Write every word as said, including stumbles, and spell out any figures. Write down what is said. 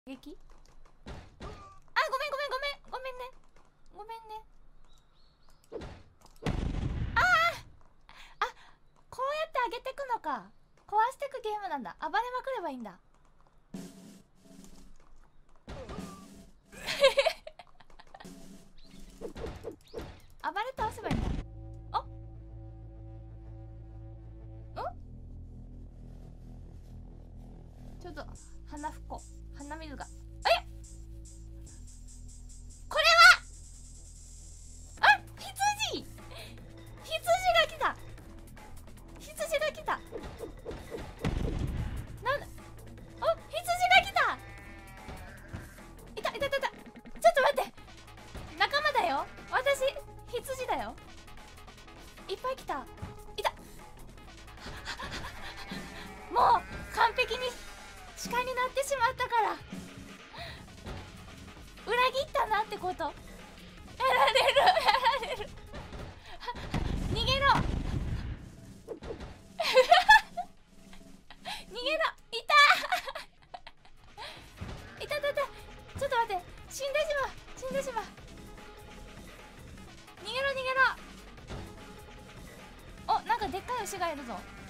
撃。あ、ごめんごめんごめんごめんねごめんね。ああ、あ、こうやって上げてくのか。壊してくゲームなんだ。暴れまくればいいんだ。暴れ倒せばいいんだ。あっ、ちょっと鼻ふこう。鼻水が。え、これは、あ、羊羊が来た。羊が来た。なんだ、あ、羊が来た。いたいたいたいた。ちょっと待って、仲間だよ。私羊だよ。いっぱい来た。いた。もう完璧に鹿になってしまったから、裏切ったなってこと。やられるやられる。逃げろ逃げろ。いたいたいたいた。ちょっと待って、死んでしまう死んでしまう。逃げろ逃げろ。お、なんかでっかい牛がいるぞ。